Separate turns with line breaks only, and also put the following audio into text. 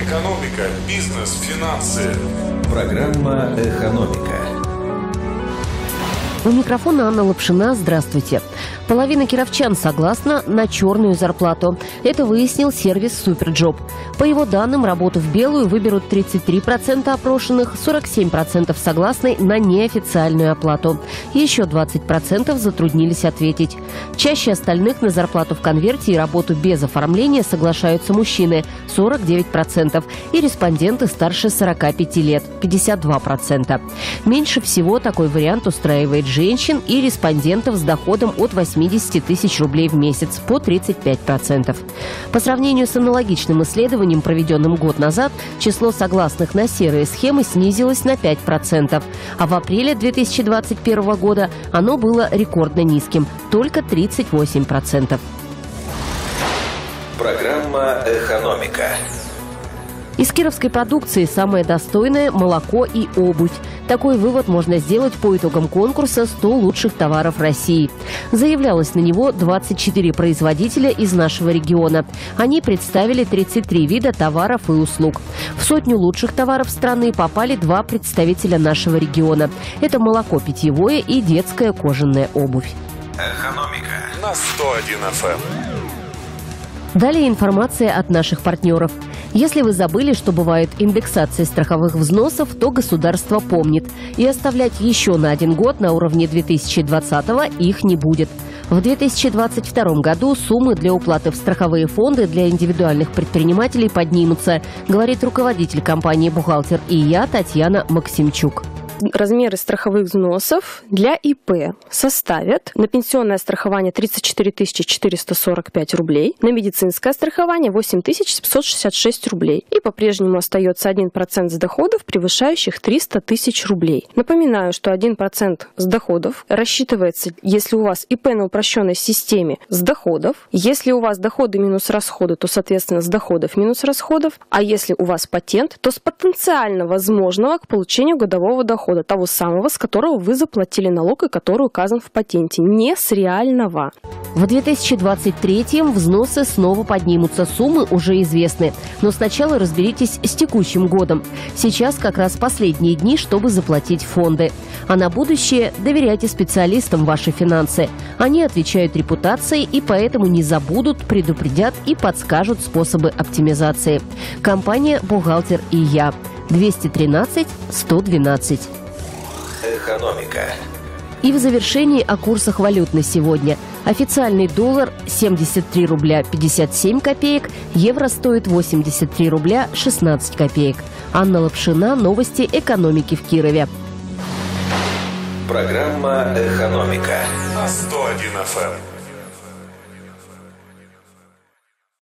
Экономика, бизнес, финансы.
Программа «Экономика».
У микрофона Анна Лапшина. Здравствуйте. Половина кировчан согласна на черную зарплату. Это выяснил сервис Суперджоп. По его данным, работу в белую выберут 33% опрошенных, 47% согласны на неофициальную оплату. Еще 20% затруднились ответить. Чаще остальных на зарплату в конверте и работу без оформления соглашаются мужчины – 49%, и респонденты старше 45 лет – 52%. Меньше всего такой вариант устраивает женщин и респондентов с доходом от 80 тысяч рублей в месяц по 35%. По сравнению с аналогичным исследованием, проведенным год назад, число согласных на серые схемы снизилось на 5%, а в апреле 2021 года оно было рекордно низким – только 38%.
Программа «Экономика».
Из кировской продукции самое достойное – молоко и обувь. Такой вывод можно сделать по итогам конкурса «100 лучших товаров России». Заявлялось на него 24 производителя из нашего региона. Они представили 33 вида товаров и услуг. В 100 лучших товаров страны попали 2 представителя нашего региона. Это молоко питьевое и детская кожаная обувь.
Экономика
На 101 FM.
Далее информация от наших партнеров. Если вы забыли, что бывает индексация страховых взносов, то государство помнит. И оставлять еще на 1 год на уровне 2020-го их не будет. В 2022 году суммы для уплаты в страховые фонды для индивидуальных предпринимателей поднимутся, говорит руководитель компании «Бухгалтер и я» Татьяна Максимчук.
Размеры страховых взносов для ИП составят на пенсионное страхование 34 445 рублей, на медицинское страхование 8 766 рублей. И по-прежнему остается 1% с доходов, превышающих 300 тысяч рублей. Напоминаю, что 1% с доходов рассчитывается, если у вас ИП на упрощенной системе с доходов. Если у вас доходы минус расходы, то, соответственно, с доходов минус расходов. А если у вас патент, то с потенциально возможного к получению годового дохода, того самого, с которого вы заплатили налог и который указан в патенте, не с реального.
В 2023-м взносы снова поднимутся, суммы уже известны. Но сначала разберитесь с текущим годом. Сейчас как раз последние дни, чтобы заплатить фонды. А на будущее доверяйте специалистам ваши финансы. Они отвечают репутацией и поэтому не забудут, предупредят и подскажут способы оптимизации. Компания «Бухгалтер и я». 213 112.
«Экономика».
И в завершении о курсах валют на сегодня. Официальный доллар 73 рубля 57 копеек, евро стоит 83 рубля 16 копеек. Анна Лапшина, новости экономики в Кирове.
Программа «Экономика»
На 101 FM.